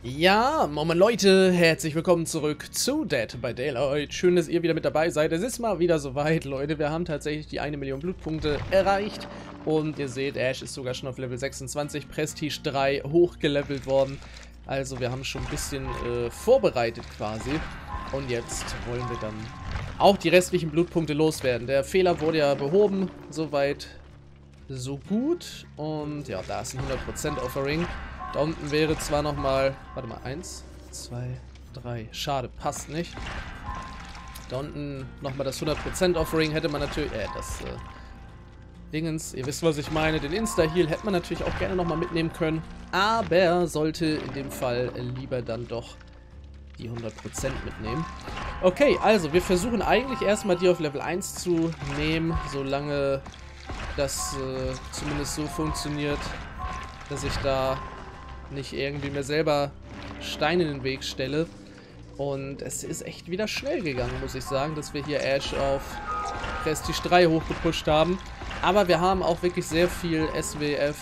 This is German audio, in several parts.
Ja, Moin Leute, herzlich willkommen zurück zu Dead by Daylight. Schön, dass ihr wieder mit dabei seid. Es ist mal wieder soweit, Leute. Wir haben tatsächlich die 1 Million Blutpunkte erreicht. Und ihr seht, Ash ist sogar schon auf Level 26, Prestige 3 hochgelevelt worden. Also wir haben schon ein bisschen vorbereitet quasi. Und jetzt wollen wir dann auch die restlichen Blutpunkte loswerden. Der Fehler wurde ja behoben, soweit so gut. Und ja, da ist ein 100% Offering. Da unten wäre zwar nochmal, warte mal, 1, 2, 3, schade, passt nicht. Da unten nochmal das 100% Offering hätte man natürlich, Dingens, ihr wisst, was ich meine, den Insta-Heal hätte man natürlich auch gerne nochmal mitnehmen können. Aber sollte in dem Fall lieber dann doch die 100% mitnehmen. Okay, also wir versuchen eigentlich erstmal die auf Level 1 zu nehmen, solange das zumindest so funktioniert, dass ich da nicht irgendwie mir selber Steine in den Weg stelle. Und es ist echt wieder schnell gegangen, muss ich sagen, dass wir hier Ash auf Prestige 3 hochgepusht haben. Aber wir haben auch wirklich sehr viel SWF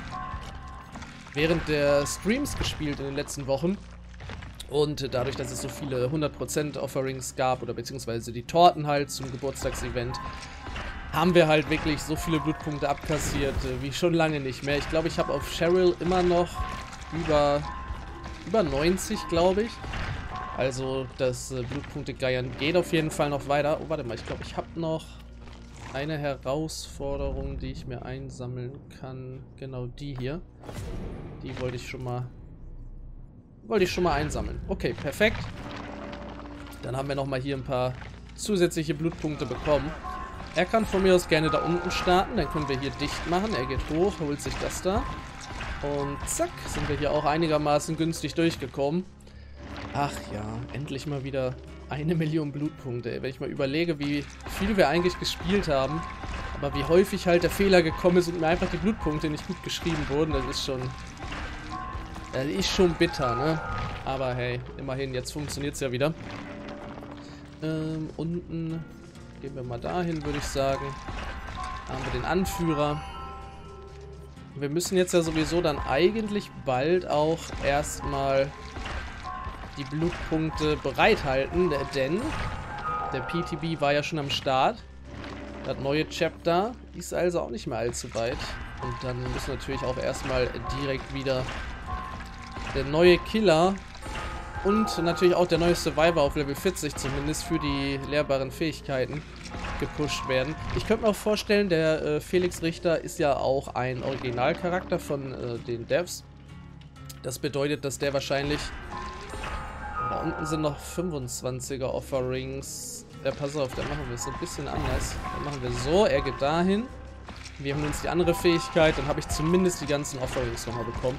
während der Streams gespielt in den letzten Wochen. Und dadurch, dass es so viele 100% Offerings gab, oder beziehungsweise die Torten halt zum Geburtstagsevent, haben wir halt wirklich so viele Blutpunkte abkassiert wie schon lange nicht mehr. Ich glaube, ich habe auf Cheryl immer noch über 90, glaube ich. Also das Blutpunkte-Geiern geht auf jeden Fall noch weiter. Oh, warte mal, ich glaube, ich habe noch eine Herausforderung, die ich mir einsammeln kann. Genau die hier. Die wollte ich schon mal einsammeln. Okay, perfekt. Dann haben wir nochmal hier ein paar zusätzliche Blutpunkte bekommen. Er kann von mir aus gerne da unten starten. Dann können wir hier dicht machen. Er geht hoch, holt sich das da. Und zack, sind wir hier auch einigermaßen günstig durchgekommen. Ach ja, endlich mal wieder 1 Million Blutpunkte. Wenn ich mal überlege, wie viel wir eigentlich gespielt haben, aber wie häufig halt der Fehler gekommen ist und mir einfach die Blutpunkte nicht gut geschrieben wurden, das ist schon bitter, ne? Aber hey, immerhin, jetzt funktioniert es ja wieder. Unten gehen wir mal dahin, würde ich sagen. Da haben wir den Anführer. Wir müssen jetzt ja sowieso dann eigentlich bald auch erstmal die Blutpunkte bereithalten, denn der PTB war ja schon am Start. Das neue Chapter ist also auch nicht mehr allzu weit. Und dann muss natürlich auch erstmal direkt wieder der neue Killer und natürlich auch der neue Survivor auf Level 40 zumindest für die lehrbaren Fähigkeiten gepusht werden. Ich könnte mir auch vorstellen, der Felix Richter ist ja auch ein Originalcharakter von den Devs. Das bedeutet, dass der wahrscheinlich... Da unten sind noch 25er Offerings. Ja, pass auf, dann machen wir es so ein bisschen anders. Dann machen wir so, er geht dahin. Wir haben uns die andere Fähigkeit, dann habe ich zumindest die ganzen Offerings nochmal bekommen.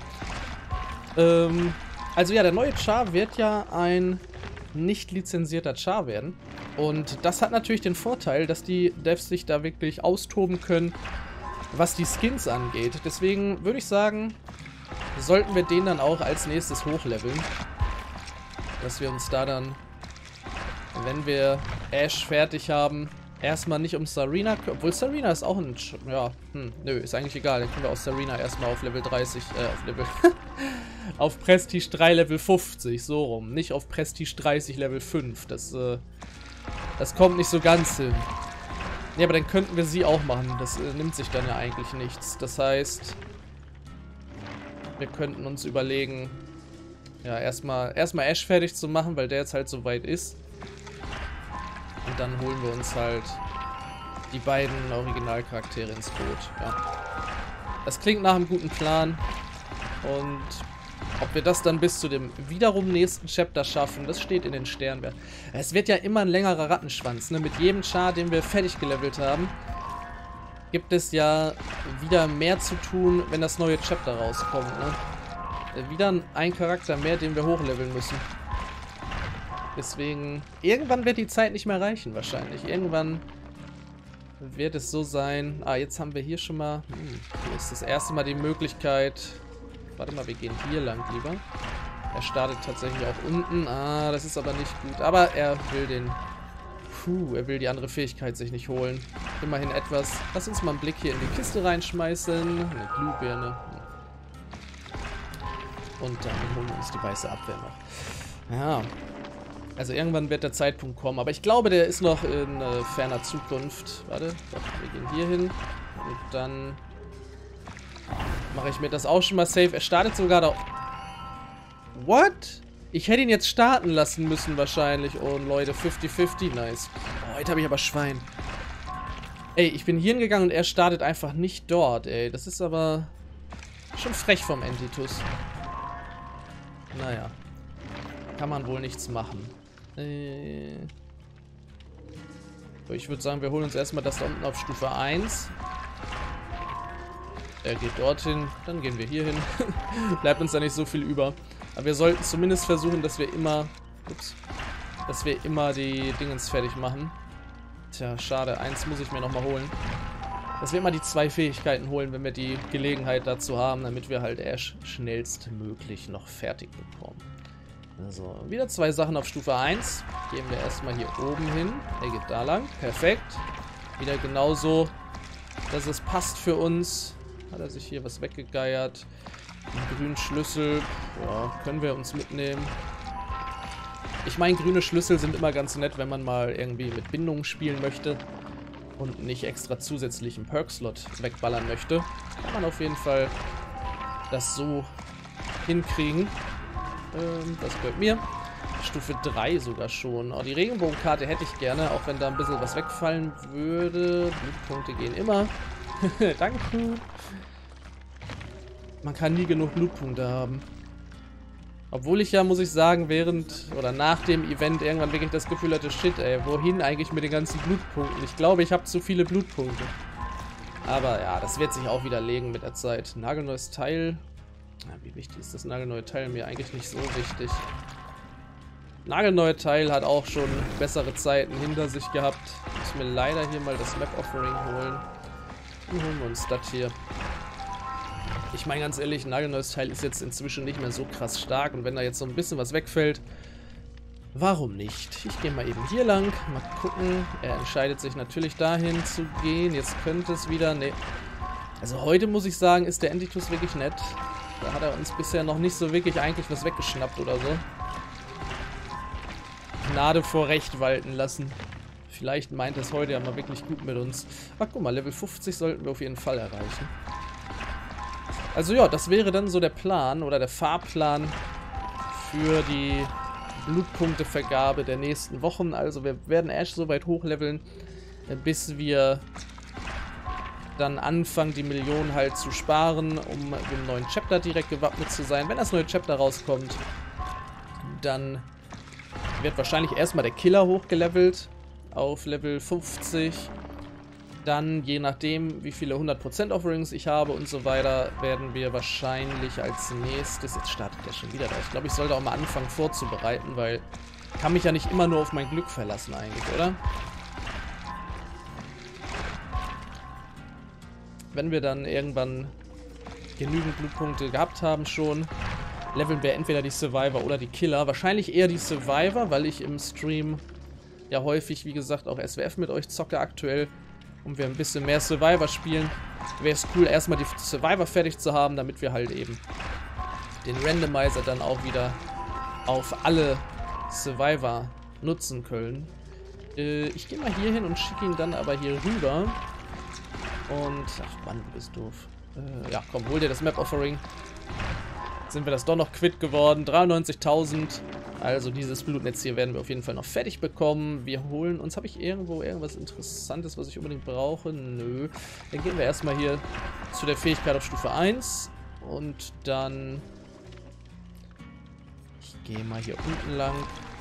Also ja, der neue Char wird ja ein nicht lizenzierter Char werden. Und das hat natürlich den Vorteil, dass die Devs sich da wirklich austoben können, was die Skins angeht. Deswegen würde ich sagen, sollten wir den dann auch als nächstes hochleveln. Dass wir uns da dann, wenn wir Ash fertig haben, erstmal nicht um Sarina, obwohl Sarina ist auch ein, ja, nö, ist eigentlich egal. Dann können wir aus Sarina erstmal auf Level 30, auf Level, auf Prestige 3 Level 50, so rum. Nicht auf Prestige 30 Level 5, das kommt nicht so ganz hin. Ja, aber dann könnten wir sie auch machen. Das nimmt sich dann ja eigentlich nichts. Das heißt, wir könnten uns überlegen, ja, erstmal Ash fertig zu machen, weil der jetzt halt so weit ist. Und dann holen wir uns halt die beiden Originalcharaktere ins Boot. Ja. Das klingt nach einem guten Plan. Und ob wir das dann bis zu dem wiederum nächsten Chapter schaffen, das steht in den Sternen. Es wird ja immer ein längerer Rattenschwanz, ne? Mit jedem Char, den wir fertig gelevelt haben, gibt es ja wieder mehr zu tun, wenn das neue Chapter rauskommt, ne? Wieder ein Charakter mehr, den wir hochleveln müssen. Deswegen, irgendwann wird die Zeit nicht mehr reichen wahrscheinlich. Irgendwann wird es so sein. Ah, jetzt haben wir hier schon mal... hier ist das erste Mal die Möglichkeit... Warte mal, wir gehen hier lang lieber. Er startet tatsächlich auch unten. Ah, das ist aber nicht gut. Aber er will den... er will die andere Fähigkeit sich nicht holen. Immerhin etwas. Lass uns mal einen Blick hier in die Kiste reinschmeißen. Eine Glühbirne. Und dann holen wir uns die weiße Abwehr noch. Ja. Also irgendwann wird der Zeitpunkt kommen. Aber ich glaube, der ist noch in ferner Zukunft. Warte, wir gehen hier hin. Und dann mache ich mir das auch schon mal safe. Er startet sogar da. What? Ich hätte ihn jetzt starten lassen müssen wahrscheinlich. Oh Leute, 50-50, nice. Oh, heute habe ich aber Schwein. Ey, ich bin hier hingegangen und er startet einfach nicht dort, ey. Das ist aber schon frech vom Entitus. Naja. Kann man wohl nichts machen. Ich würde sagen, wir holen uns erstmal das da unten auf Stufe 1. Er geht dorthin, dann gehen wir hier hin. Bleibt uns da nicht so viel über. Aber wir sollten zumindest versuchen, dass wir immer... Ups. Dass wir immer die Dingens fertig machen. Tja, schade. Eins muss ich mir nochmal holen. Dass wir immer die 2 Fähigkeiten holen, wenn wir die Gelegenheit dazu haben, damit wir halt Ash schnellstmöglich noch fertig bekommen. Also, wieder 2 Sachen auf Stufe 1. Gehen wir erstmal hier oben hin. Er geht da lang. Perfekt. Wieder genauso, dass es passt für uns. Hat er sich hier was weggegeiert. Den grünen Schlüssel. Ja, können wir uns mitnehmen. Ich meine, grüne Schlüssel sind immer ganz nett, wenn man mal irgendwie mit Bindungen spielen möchte. Und nicht extra zusätzlichen Perk-Slot wegballern möchte. Kann man auf jeden Fall das so hinkriegen. Das gehört mir. Stufe 3 sogar schon. Oh, die Regenbogenkarte hätte ich gerne, auch wenn da ein bisschen was wegfallen würde. Blutpunkte gehen immer. Danke. Man kann nie genug Blutpunkte haben. Obwohl ich ja, muss ich sagen, während oder nach dem Event irgendwann wirklich das Gefühl hatte, shit, ey, wohin eigentlich mit den ganzen Blutpunkten? Ich glaube, ich habe zu viele Blutpunkte. Aber ja, das wird sich auch wieder legen mit der Zeit. Nagelneues Teil. Ja, wie wichtig ist das nagelneue Teil? Mir eigentlich nicht so wichtig. Nagelneue Teil hat auch schon bessere Zeiten hinter sich gehabt. Ich muss mir leider hier mal das Map-Offering holen. Dann holen wir uns das hier. Ich meine ganz ehrlich, ein nagelneues Teil ist jetzt inzwischen nicht mehr so krass stark. Und wenn da jetzt so ein bisschen was wegfällt, warum nicht? Ich gehe mal eben hier lang. Mal gucken. Er entscheidet sich natürlich dahin zu gehen. Jetzt könnte es wieder... Ne. Also heute muss ich sagen, ist der Entitus wirklich nett. Da hat er uns bisher noch nicht so wirklich eigentlich was weggeschnappt oder so. Gnade vor Recht walten lassen. Vielleicht meint er es heute ja mal wirklich gut mit uns. Ach guck mal, Level 50 sollten wir auf jeden Fall erreichen. Also ja, das wäre dann so der Plan oder der Fahrplan für die Blutpunktevergabe der nächsten Wochen. Also wir werden Ash so weit hochleveln, bis wir dann anfangen, die Millionen halt zu sparen, um dem neuen Chapter direkt gewappnet zu sein. Wenn das neue Chapter rauskommt, dann wird wahrscheinlich erstmal der Killer hochgelevelt auf Level 50. Dann, je nachdem, wie viele 100% Offerings ich habe und so weiter, werden wir wahrscheinlich als nächstes... Jetzt startet der schon wieder da. Ich glaube, ich sollte auch mal anfangen vorzubereiten, weil ich kann mich ja nicht immer nur auf mein Glück verlassen eigentlich, oder? Wenn wir dann irgendwann genügend Blutpunkte gehabt haben schon, leveln wir entweder die Survivor oder die Killer. Wahrscheinlich eher die Survivor, weil ich im Stream ja häufig, wie gesagt, auch SWF mit euch zocke aktuell. Und wir ein bisschen mehr Survivor spielen, wäre es cool, erstmal die Survivor fertig zu haben, damit wir halt eben den Randomizer dann auch wieder auf alle Survivor nutzen können. Ich gehe mal hier hin und schicke ihn dann aber hier rüber. Und, ach Mann, du bist doof. Ja, komm, hol dir das Map-Offering. Sind wir das doch noch quitt geworden. 93.000. Also dieses Blutnetz hier werden wir auf jeden Fall noch fertig bekommen. Wir holen uns... Habe ich irgendwo irgendwas Interessantes, was ich unbedingt brauche? Nö. Dann gehen wir erstmal hier zu der Fähigkeit auf Stufe 1. Und dann... Ich gehe mal hier unten lang.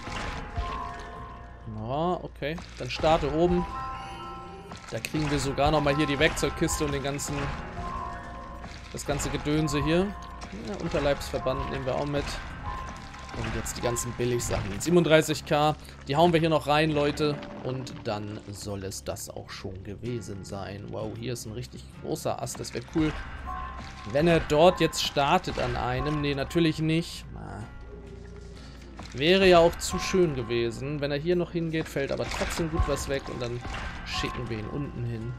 Na, okay. Dann starte oben. Da kriegen wir sogar nochmal hier die Werkzeugkiste und den ganzen... Das ganze Gedönse hier. Ja, Unterleibsverband nehmen wir auch mit. Und jetzt die ganzen Billigsachen. 37k. Die hauen wir hier noch rein, Leute. Und dann soll es das auch schon gewesen sein. Wow, hier ist ein richtig großer Ast. Das wäre cool. Wenn er dort jetzt startet an einem. Nee, natürlich nicht. Na. Wäre ja auch zu schön gewesen. Wenn er hier noch hingeht, fällt aber trotzdem gut was weg. Und dann schicken wir ihn unten hin.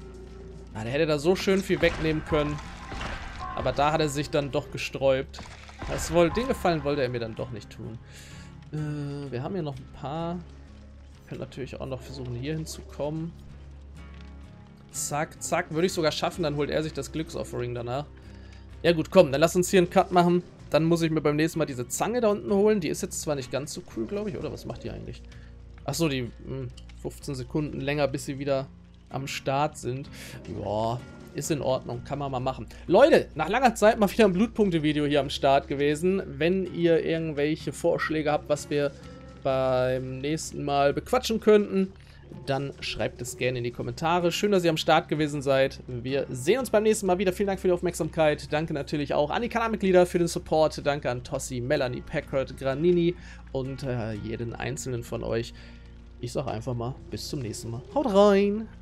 Na, der hätte da so schön viel wegnehmen können. Aber da hat er sich dann doch gesträubt. Den Gefallen wollte er mir dann doch nicht tun. Wir haben hier noch ein paar. Wir können natürlich auch noch versuchen, hier hinzukommen. Zack, zack. Würde ich sogar schaffen, dann holt er sich das Glücksoffering danach. Ja gut, komm, dann lass uns hier einen Cut machen. Dann muss ich mir beim nächsten Mal diese Zange da unten holen. Die ist jetzt zwar nicht ganz so cool, glaube ich. Oder was macht die eigentlich? Achso, die 15 Sekunden länger, bis sie wieder am Start sind. Ja, ist in Ordnung. Kann man mal machen. Leute, nach langer Zeit mal wieder ein Blutpunkte-Video hier am Start gewesen. Wenn ihr irgendwelche Vorschläge habt, was wir beim nächsten Mal bequatschen könnten, dann schreibt es gerne in die Kommentare. Schön, dass ihr am Start gewesen seid. Wir sehen uns beim nächsten Mal wieder. Vielen Dank für die Aufmerksamkeit. Danke natürlich auch an die Kanalmitglieder für den Support. Danke an Tossi, Melanie, Packard, Granini und jeden einzelnen von euch. Ich sage einfach mal, bis zum nächsten Mal. Haut rein!